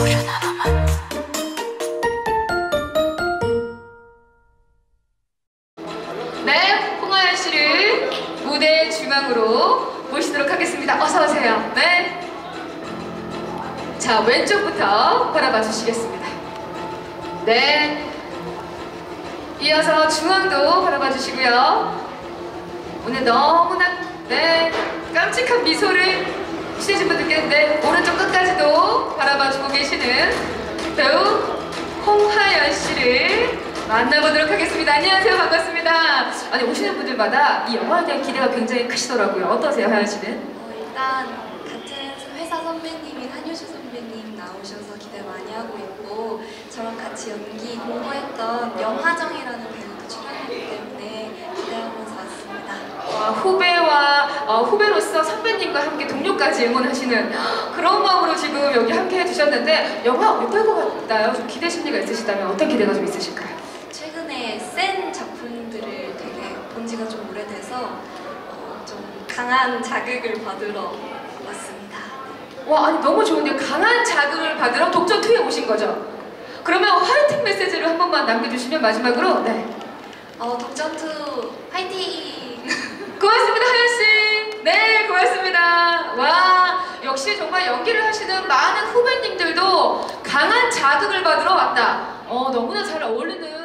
네, 홍하연 씨를 무대 중앙으로 모시도록 하겠습니다. 어서 오세요. 네. 자, 왼쪽부터 바라봐 주시겠습니다. 네. 이어서 중앙도 바라봐 주시고요. 오늘 너무나 깜찍한 미소를 취해진 분들께 오른쪽 끝까지도 바라봐주고 계시는 배우 홍하연 씨를 만나보도록 하겠습니다. 안녕하세요. 반갑습니다. 아니, 오시는 분들마다 이 영화에 대한 기대가 굉장히 크시더라고요. 어떠세요, 하연 씨는? 일단 같은 회사 선배님인 한효주 선배님 나오셔서 기대 많이 하고 있고, 저랑 같이 연기 공부했던 영하정이라는 배우도 출연하기 때문에 기대하면서 왔습니다. 후배로서 선배님과 함께 동료까지 응원하시는 그런 마음으로 지금 여기 함께 해주셨는데, 영화 어떨 것 같나요? 좀 기대 심리가 있으시다면 어떤 기대가 좀 있으실까요? 최근에 센 작품들을 되게 본 지가 좀 오래돼서 좀 강한 자극을 받으러 왔습니다. 와, 아니 너무 좋은데, 강한 자극을 받으러 독전2에 오신 거죠? 그러면 화이팅 메시지를 한 번만 남겨주시면 마지막으로. 네. 독전2 화이팅! 고맙습니다, 하연씨. 네, 고맙습니다. 와, 역시 정말 연기를 하시는 많은 후배님들도 강한 자극을 받으러 왔다. 너무나 잘 어울리는